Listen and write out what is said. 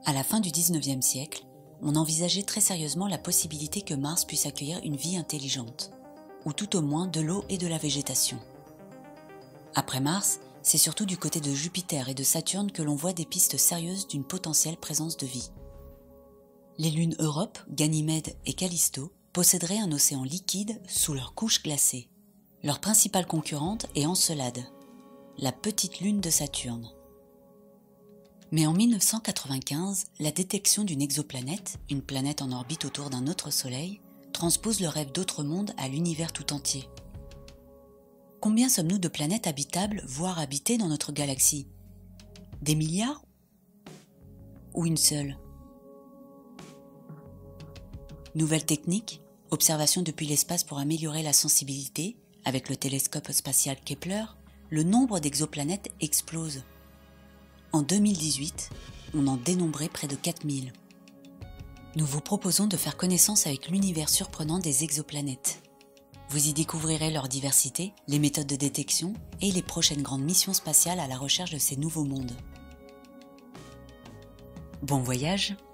À la fin du XIXe siècle, on envisageait très sérieusement la possibilité que Mars puisse accueillir une vie intelligente, ou tout au moins de l'eau et de la végétation. Après Mars, c'est surtout du côté de Jupiter et de Saturne que l'on voit des pistes sérieuses d'une potentielle présence de vie. Les lunes Europe, Ganymède et Callisto posséderaient un océan liquide sous leur couche glacée. Leur principale concurrente est Encelade, la petite lune de Saturne. Mais en 1995, la détection d'une exoplanète, une planète en orbite autour d'un autre soleil, transpose le rêve d'autres mondes à l'univers tout entier. Combien sommes-nous de planètes habitables, voire habitées dans notre galaxie? Des milliards? Ou une seule? Nouvelle technique, observation depuis l'espace pour améliorer la sensibilité, avec le télescope spatial Kepler, le nombre d'exoplanètes explose. En 2018, on en dénombrait près de 4000. Nous vous proposons de faire connaissance avec l'univers surprenant des exoplanètes. Vous y découvrirez leur diversité, les méthodes de détection et les prochaines grandes missions spatiales à la recherche de ces nouveaux mondes. Bon voyage!